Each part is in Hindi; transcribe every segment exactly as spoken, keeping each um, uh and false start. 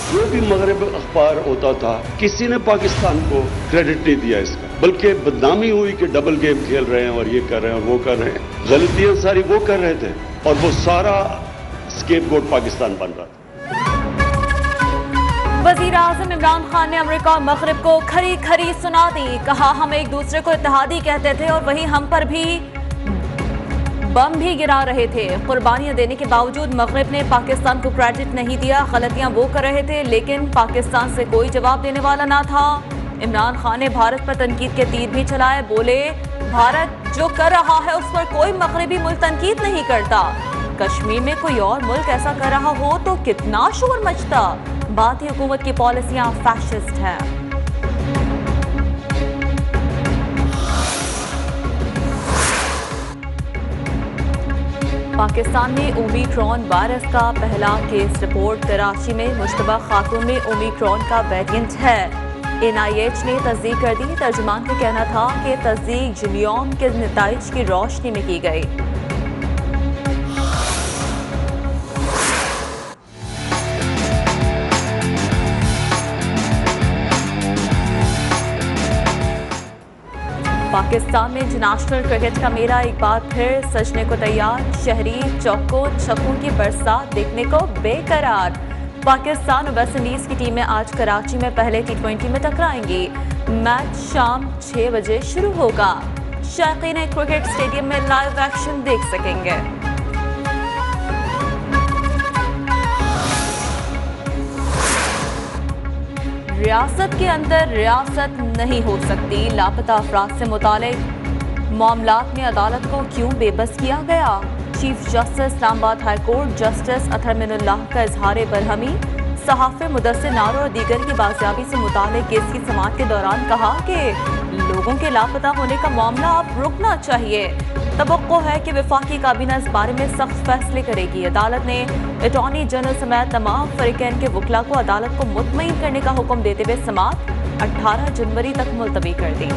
जो भी मगरब अखबार होता था, किसी ने पाकिस्तान को क्रेडिट नहीं दिया इसका, बल्कि बदनामी हुई कि डबल गेम खेल रहे हैं और ये कर रहे हैं और वो कर रहे हैं। गलतियां सारी वो कर रहे थे और वो सारा स्केपगोट पाकिस्तान बन रहा था। वज़ीर आज़म इमरान खान ने अमेरिका और मगरिब को खरी खरी सुना दी। कहा हम एक दूसरे को इत्तेहादी कहते थे और वहीं हम पर भी बम भी गिरा रहे थे। कुर्बानियां देने के बावजूद मगरिब ने पाकिस्तान को क्रेडिट नहीं दिया। गलतियां वो कर रहे थे लेकिन पाकिस्तान से कोई जवाब देने वाला ना था। इमरान खान ने भारत पर तनकीद के तीर भी चलाए। बोले भारत जो कर रहा है उस पर कोई मगरिबी मुल्क तनकीद नहीं करता। कश्मीर में कोई और मुल्क ऐसा कर रहा हो तो कितना शोर मचता। बात ही हुकूमत की पॉलिसियां फैशिस्ट हैं। पाकिस्तान में ओमिक्रॉन वायरस का पहला केस रिपोर्ट। कराची में मुश्तबा खातून में ओमिक्रॉन का वेरिएंट है। एन आई एच ने तस्दीक कर दी। तर्जुमान का कहना था कि तस्दीक जिलियम के नताइज की रोशनी में की गई। पाकिस्तान में इंटरनेशनल क्रिकेट का मेला एक बार फिर सजने को तैयार। शहरी चौकों छक्कों की बरसात देखने को बेकरार। पाकिस्तान और वेस्ट इंडीज की टीमें आज कराची में पहले टी ट्वेंटी में टकराएंगी। मैच शाम छह बजे शुरू होगा। शायकीन क्रिकेट स्टेडियम में लाइव एक्शन देख सकेंगे। रियासत के अंदर रियासत नहीं हो सकती। लापता अफराद से मुतालिक मामलात में अदालत को क्यों बेबस किया गया। Chief justice Islamabad high court justice Athar Minallah का इजहार बरहमी। सहाफ़े मुदस्सिर नारो और दीगर की बाजियाबी से मुतालिक केस की समाअत के दौरान कहा कि लोगों के लापता होने का मामला अब रुकना चाहिए। तवक्को है कि वफाकी काबीना इस बारे में सख्त फैसले करेगी। अदालत ने अटॉर्नी जनरल समेत तमाम फरीकैन के वकला को अदालत को मुतमईन करने का हुक्म देते हुए समाअत अठारह जनवरी तक मुलतवी कर दी।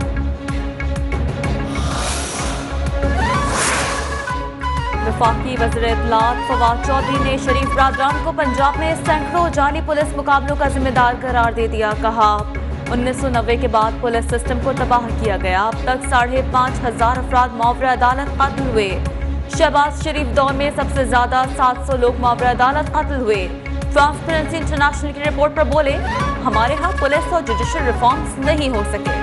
वफाकी वज़ीर इत्तलात फवाद चौधरी ने शरीफ बरादरान को पंजाब में सैकड़ों जाली पुलिस मुकाबलों का जिम्मेदार करार दे दिया। कहा उन्नीस सौ नब्बे के बाद पुलिस सिस्टम को तबाह किया गया। अब तक साढ़े पाँच हजार अफराद मावरे अदालत कत्ल हुए। शहबाज शरीफ दौर में सबसे ज्यादा सात सौ लोग मावरे अदालत कत्ल हुए। ट्रांसपेरेंसी इंटरनेशनल की रिपोर्ट पर बोले हमारे यहाँ पुलिस और जुडिशल रिफॉर्म्स नहीं हो सके।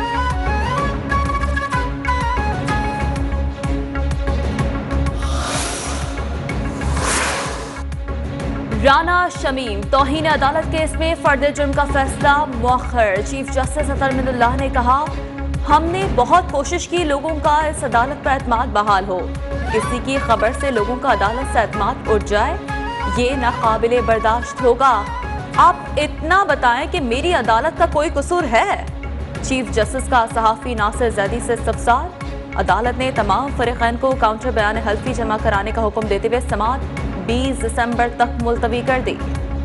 राना शमीम तौहीन अदालत केस में फर्द जुर्म का फैसला मुअख्खर। चीफ जस्टिस अतहर मिनुल्लाह ने कहा हमने बहुत कोशिश की लोगों का इस अदालत पर एतमाद बहाल हो। किसी की खबर से लोगों का अदालत से एतमाद उठ जाए ये नाकाबिले बर्दाश्त होगा। आप इतना बताएं कि मेरी अदालत का कोई कसूर है। चीफ जस्टिस का सहाफ़ी नासिर जैदी से इस्तफसार। अदालत ने तमाम फरीकैन को काउंटर बयान हल्फी जमा कराने का हुक्म देते हुए समाअत बीस दिसंबर तक मुलतवी कर दी।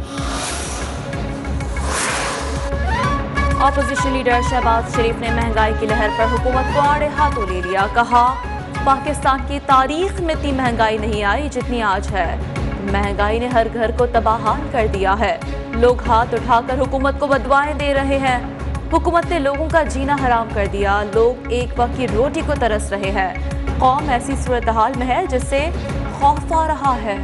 ऑपोजिशन लीडर शहबाज शरीफ ने महंगाई की लहर पर हुकूमत को आड़े हाथों ले लिया। कहा पाकिस्तान की तारीख में इतनी महंगाई नहीं आई जितनी आज है। महंगाई ने हर घर को तबाहान कर दिया है। लोग हाथ उठाकर हुकूमत को बदुआएं दे रहे हैं। हुकूमत ने लोगों का जीना हराम कर दिया। लोग एक वक्त की रोटी को तरस रहे हैं। कौम ऐसी सूरत हाल में है जिससे खौफ आ रहा है।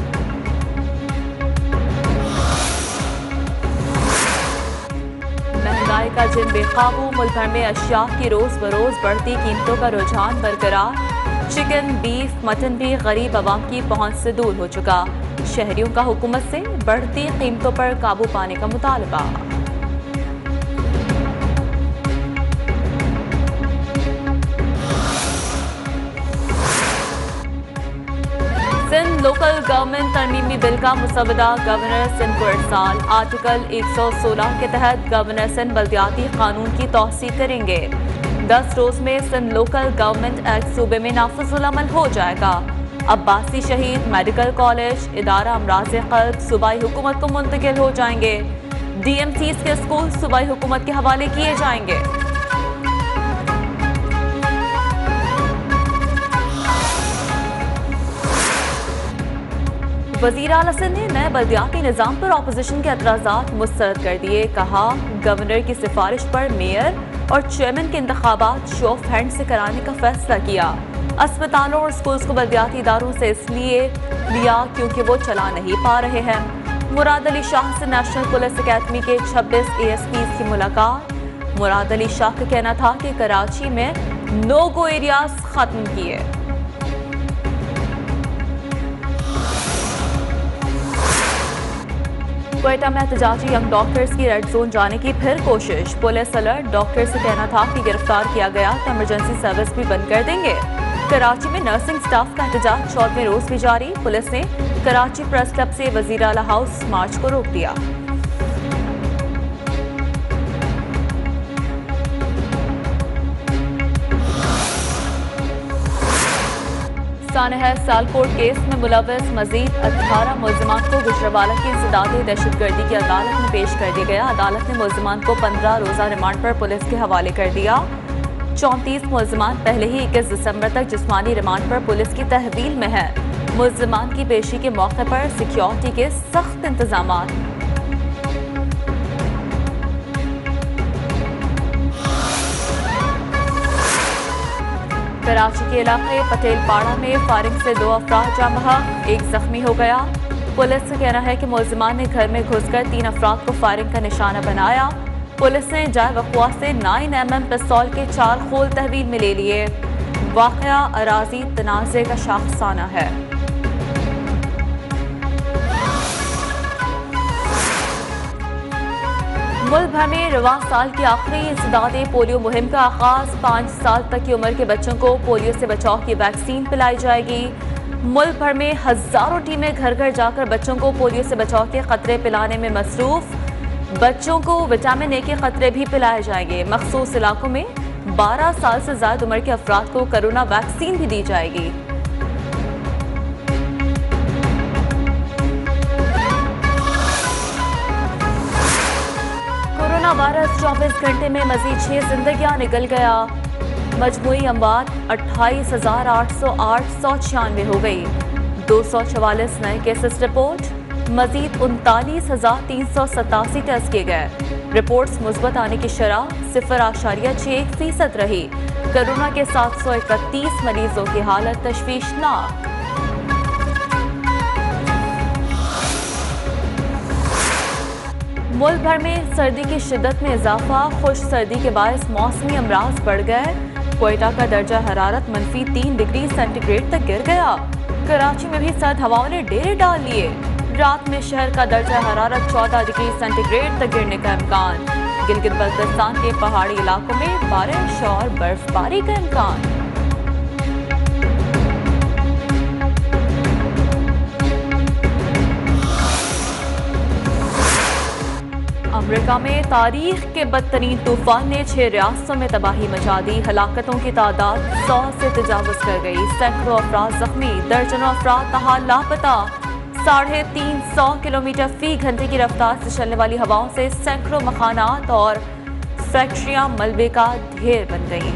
महंगाई का जिन बेकाबू। मुल्क भर में अशिया की रोज बरोज बढ़ती कीमतों का रुझान बरकरार। चिकन बीफ मटन भी गरीब आवाम की पहुंच से दूर हो चुका। शहरियों का हुकूमत से बढ़ती कीमतों पर काबू पाने का मुतालबा। सिंध लोकल गवर्नमेंट तरमीमी बिल का मुसवदा गवर्नर सिंध को इरसाल। आर्टिकल एक सौ सोलह के तहत गवर्नर सिंध बल्दियाती कानून की तौसीक करेंगे। दस रोज में सिंध लोकल गवर्नमेंट एक्ट सूबे में नाफिजुल अमल हो जाएगा। अब्बासी शहीद मेडिकल कॉलेज इदारा अमराज क़ल्ब सूबाई हुकूमत को मुंतकिल हो जाएंगे। डी एम सी के स्कूल सूबाई हुकूमत के हवाले किए जाएंगे। वज़ीर आला सिंध ने नए बल्दियाती निज़ाम पर अपोजिशन के एतराज़ात मुस्तरद कर दिए। कहा, गवर्नर की सिफारिश पर मेयर और चेयरमैन के इंतखाबात शो ऑफ हैंड से कराने का फैसला किया। अस्पतालों और स्कूल्स को बल्दियाती इदारों से इसलिए लिया क्योंकि वो चला नहीं पा रहे हैं। मुराद अली शाह से नेशनल पुलिस अकेडमी के छब्बीस ए एस पी की मुलाकात। मुराद अली शाह का कहना था कि कराची में नो गो एरियाज खत्म किए। क्वेटा में एहतजाजी यंग डॉक्टर्स की रेड जोन जाने की फिर कोशिश। Police alert. डॉक्टर से कहना था कि गिरफ्तार किया गया तो इमरजेंसी सर्विस भी बंद कर देंगे। कराची में नर्सिंग स्टाफ का एहतजाज चौदहवें रोज भी जारी। पुलिस ने कराची प्रेस क्लब से वजीर आला हाउस मार्च को रोक दिया। सानहा सालकोट केस में मुलव्वस मजीद अठारह मुल्जिमान को गुजरावाला की इंसदादे दहशतगर्दी की अदालत में पेश कर दिया गया। अदालत ने मुल्जिमान को पंद्रह रोजा रिमांड पर पुलिस के हवाले कर दिया। चौंतीस मुल्जिमान पहले ही इक्कीस दिसंबर तक जिस्मानी रिमांड पर पुलिस की तहवील में है। मुल्जिमान की पेशी के मौके पर सिक्योरिटी के सख्त इंतजाम। कराची के इलाके पटेल पाड़ा में फायरिंग से दो अफराद जाँ बहक, एक जख्मी हो गया। पुलिस का कहना है कि मुल्जिमान ने घर में घुसकर तीन अफराद को फायरिंग का निशाना बनाया। पुलिस ने जाए वक़्वा से नाइन एम एम पिस्तौल के चार खोल तहवील में ले लिए। वाक़या अराजी तनाज़े का शाखसाना है। मुल्क भर में रवां साल की आखिरी इंसदादे पोलियो मुहिम का आगाज। पाँच साल तक की उम्र के बच्चों को पोलियो से बचाव की वैक्सीन पिलाई जाएगी। मुल्क भर में हजारों टीमें घर घर जाकर बच्चों को पोलियो से बचाव के खतरे पिलाने में मसरूफ। बच्चों को विटामिन ए के खतरे भी पिलाए जाएंगे। मखसूस इलाकों में बारह साल से ज्यादा उम्र के अफराद को कोरोना वैक्सीन भी दी जाएगी। कोरोना वायरस चौबीस घंटे में मजीद छह जिंदगियां निकल गया। मजमूई अमवात अट्ठाईस हजार आठ सौ आठ सौ छियानवे हो गई। दो सौ चवालीस नए केसेस रिपोर्ट। मजीद उनतालीस हजार तीन सौ सतासी टेस्ट किए गए। रिपोर्ट्स मुस्बत आने की शरह सिफर आशारिया छह फीसद रही। कोरोना के सात सौ इकतीस मरीजों की हालत तशवीशनाक। मुल्क भर में सर्दी की शिद्दत में इजाफा। खुश सर्दी के बायस मौसमी अमराज बढ़ गए। क्वेटा का दर्जा हरारत मनफी तीन डिग्री सेंटीग्रेड तक गिर गया। कराची में भी सर्द हवाओं ने डेरे डाल लिए। रात में शहर का दर्जा हरारत चौदह डिग्री सेंटीग्रेड तक गिरने का इम्कान। गिलगित बल्तिस्तान के पहाड़ी इलाकों में बारिश और बर्फबारी का इम्कान। अमेरिका में तारीख के बदतरीन तूफान ने छह रियासतों में तबाही मचा दी। हलाकतों की तादाद सौ से तजावुज कर गई। सैकड़ों अफराद जख्मी, दर्जनों अफराद तहाल लापता। साढ़े तीन सौ किलोमीटर फी घंटे की रफ्तार से चलने वाली हवाओं से सैकड़ों मकानात और फैक्ट्रियां मलबे का ढेर बन गईं।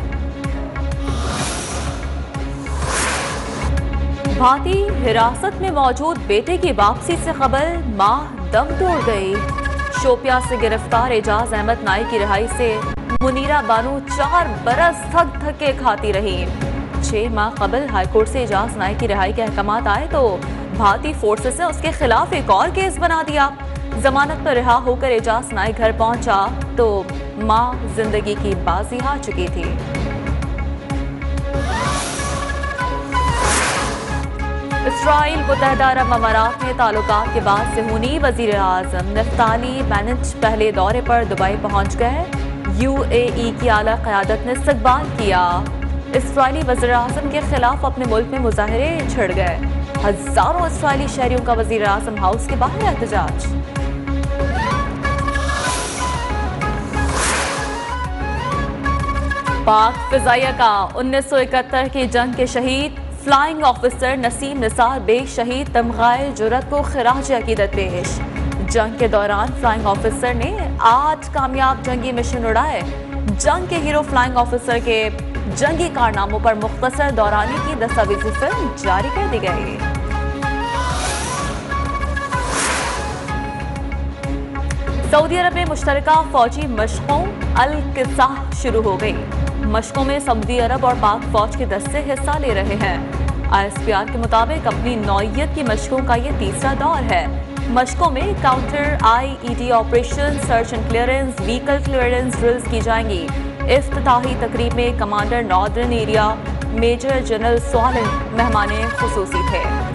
भांति हिरासत में मौजूद बेटे की वापसी से खबर, मां दम तोड़ गई। शोपिया से गिरफ्तार एजाज अहमद नाई की रिहाई से मुनीरा बानू चार बरस थक थके खाती रही। छह माह कबल हाईकोर्ट से एजाज नाई की रिहाई के अहकामात आए तो भारतीय फोर्सेस ने उसके खिलाफ एक और केस बना दिया। जमानत पर रिहा होकर एजाज नाई घर पहुंचा तो मां जिंदगी की बाजी हार चुकी थी। इसराइल मुत्तहदा अरब अमारात में ताल्लुकात के बाद सेहूनी वजीर आजम नफ्ताली बेनेट पहले दौरे पर दुबई पहुंच गए। यूएई की आला क़यादत ने इस्तकबाल किया। इसराइली वज़ीर आज़म के खिलाफ अपने मुल्क में मुजाहरे छिड़ गए। हजारों इसराइली शहरियों का वज़ीर आज़म हाउस के बाहर एहतजाज। पाक फिजाइया का उन्नीस सौ इकहत्तर की जंग के शहीद फ्लाइंग ऑफिसर नसीम निसार बेग शहीद तमगाए जुरत को खिराज अकीदत पेश। जंग के दौरान फ्लाइंग ऑफिसर ने आठ कामयाब जंगी मिशन उड़ाए। जंग के हीरो फ्लाइंग ऑफिसर के जंगी कारनामों पर मुख्तसर दौरानी की दस्तावेजी फिल्म जारी कर दी गई। सऊदी अरब में मुश्तरका फौजी मशकों अल-किसाह शुरू हो गई। मशकों में सऊदी अरब और पाक फौज के दस्ते हिस्सा ले रहे हैं। आई एस पी आर के मुताबिक अपनी नौइयत की मशकों का ये तीसरा दौर है। मशकों में counter I E D operation, search and clearance, vehicle clearance drills की जाएंगी। इफ्तिताही तकरीब में commander northern area major general स्वालिन मेहमान खुसूसी थे।